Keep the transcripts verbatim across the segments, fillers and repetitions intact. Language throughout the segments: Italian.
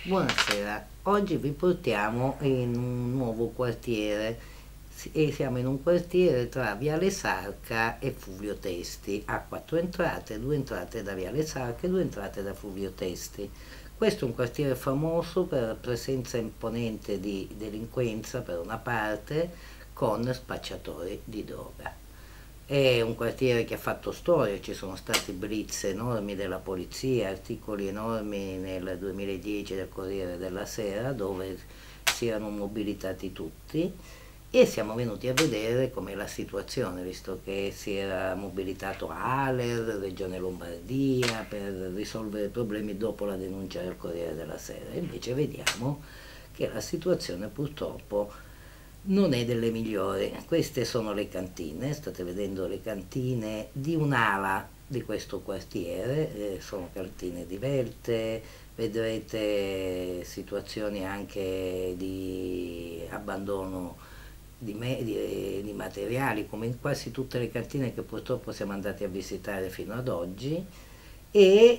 Buonasera, oggi vi portiamo in un nuovo quartiere e siamo in un quartiere tra Viale Sarca e Fulvio Testi. Ha quattro entrate, due entrate da Viale Sarca e due entrate da Fulvio Testi. Questo è un quartiere famoso per la presenza imponente di delinquenza per una parte, con spacciatori di droga. È un quartiere che ha fatto storia, ci sono stati blitz enormi della polizia, articoli enormi nel duemiladieci del Corriere della Sera dove si erano mobilitati tutti e siamo venuti a vedere com'è la situazione, visto che si era mobilitato ALER, Regione Lombardia, per risolvere i problemi dopo la denuncia del Corriere della Sera. Invece vediamo che la situazione purtroppo non è delle migliori. Queste sono le cantine, state vedendo le cantine di un'ala di questo quartiere, eh, sono cantine divelte, vedrete situazioni anche di abbandono di, me- di- di materiali, come in quasi tutte le cantine che purtroppo siamo andati a visitare fino ad oggi. E,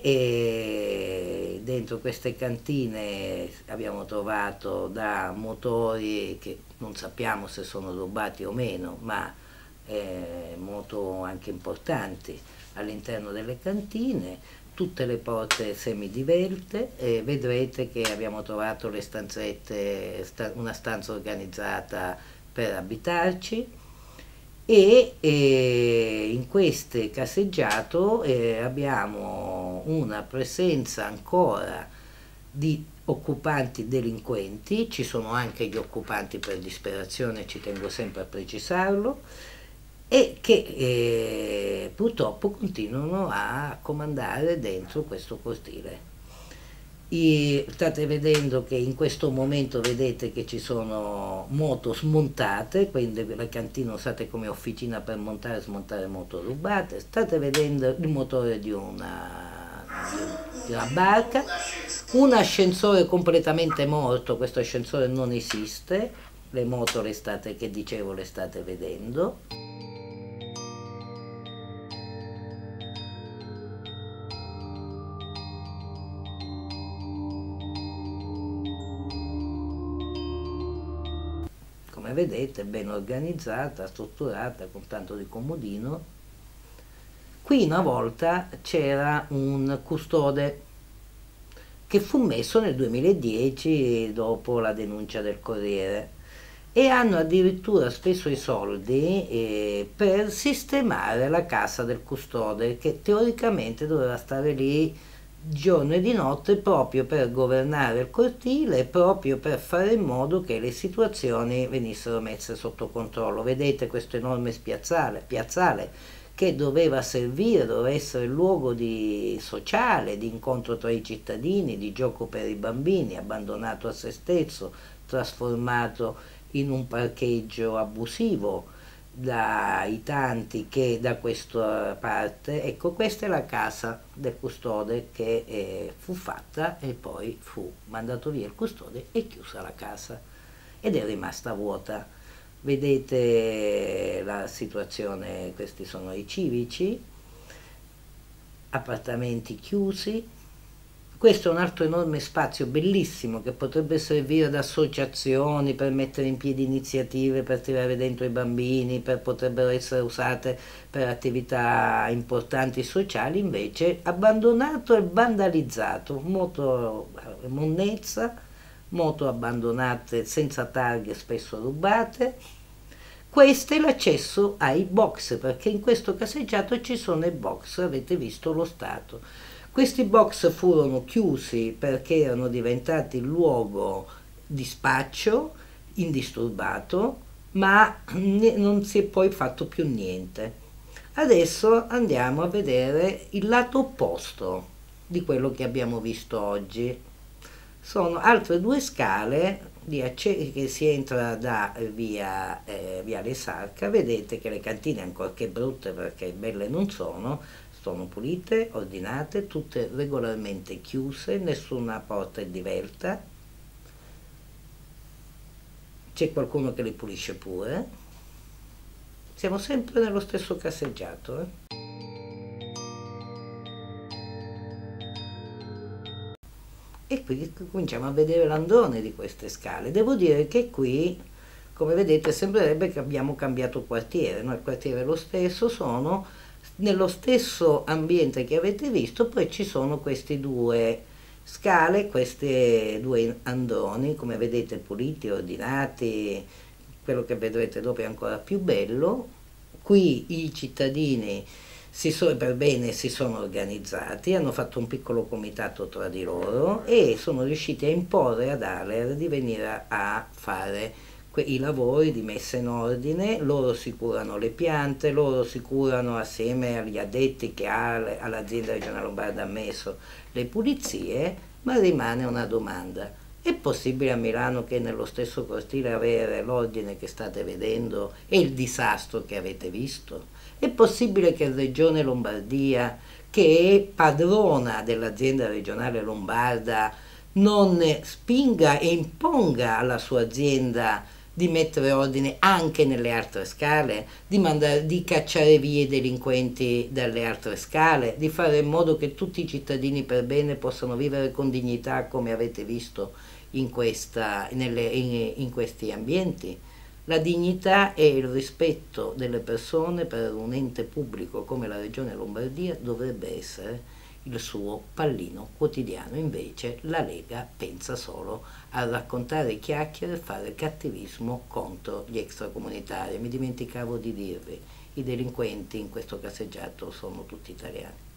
e dentro queste cantine abbiamo trovato da motori che non sappiamo se sono rubati o meno, ma eh, moto anche importanti all'interno delle cantine, tutte le porte semidivelte, e vedrete che abbiamo trovato le stanzette, sta- una stanza organizzata per abitarci e eh, in queste caseggiato eh, abbiamo una presenza ancora di occupanti delinquenti, ci sono anche gli occupanti per disperazione, ci tengo sempre a precisarlo, e che eh, purtroppo continuano a comandare dentro questo cortile. I- state vedendo che in questo momento vedete che ci sono moto smontate, quindi la cantina usate come officina per montare e smontare moto rubate. State vedendo il motore di una, di una barca, un ascensore completamente morto, questo ascensore non esiste, le moto le state, che dicevo, le state vedendo. Come vedete, ben organizzata, strutturata, con tanto di comodino. Qui una volta c'era un custode che fu messo nel duemiladieci dopo la denuncia del Corriere e hanno addirittura speso i soldi eh, per sistemare la casa del custode che teoricamente doveva stare lì giorno e di notte proprio per governare il cortile e proprio per fare in modo che le situazioni venissero messe sotto controllo. Vedete questo enorme spiazzale, piazzale che doveva servire, doveva essere il luogo di sociale, di incontro tra i cittadini, di gioco per i bambini, abbandonato a se stesso, trasformato in un parcheggio abusivo dai tanti che da questa parte. Ecco, questa è la casa del custode che eh, fu fatta e poi fu mandato via il custode e chiusa la casa ed è rimasta vuota. Vedete la situazione, questi sono i civici, appartamenti chiusi. Questo è un altro enorme spazio bellissimo che potrebbe servire ad associazioni per mettere in piedi iniziative per tirare dentro i bambini, per potrebbero essere usate per attività importanti sociali, invece abbandonato e vandalizzato, moto monnezza, moto abbandonate senza targhe, spesso rubate. Questo è l'accesso ai box, perché in questo caseggiato ci sono i box, avete visto lo stato. Questi box furono chiusi perché erano diventati luogo di spaccio indisturbato, ma non si è poi fatto più niente. Adesso andiamo a vedere il lato opposto di quello che abbiamo visto oggi. Sono altre due scale di acce- che si entra da eh, via, eh, Viale Sarca. Vedete che le cantine, ancorché brutte perché belle non sono, sono pulite, ordinate, tutte regolarmente chiuse, nessuna porta è divelta, c'è qualcuno che le pulisce pure. Siamo sempre nello stesso caseggiato, eh. E e qui cominciamo a vedere l'andone di queste scale. Devo dire che qui, come vedete, sembrerebbe che abbiamo cambiato quartiere, no? Il quartiere è lo stesso, sono nello stesso ambiente che avete visto, poi ci sono questi due scale, questi due andoni, come vedete, puliti, ordinati. Quello che vedrete dopo è ancora più bello. Qui i cittadini si so, per bene si sono organizzati, hanno fatto un piccolo comitato tra di loro e sono riusciti a imporre ad Aler di venire a, a fare i lavori di messa in ordine. Loro si curano le piante, loro si curano assieme agli addetti che ha, all'azienda regionale lombarda ha messo le pulizie, ma rimane una domanda: è possibile a Milano che nello stesso cortile avere l'ordine che state vedendo e il disastro che avete visto? È possibile che Regione Lombardia, che è padrona dell'azienda regionale lombarda, non spinga e imponga alla sua azienda di mettere ordine anche nelle altre scale, di, mandare, di cacciare via i delinquenti dalle altre scale, di fare in modo che tutti i cittadini per bene possano vivere con dignità, come avete visto in, questa, nelle, in, in questi ambienti? La dignità e il rispetto delle persone per un ente pubblico come la Regione Lombardia dovrebbe essere il suo pallino quotidiano. Invece la Lega pensa solo a raccontare chiacchiere e fare cattivismo contro gli extracomunitari. Mi dimenticavo di dirvi, i delinquenti in questo caseggiato sono tutti italiani.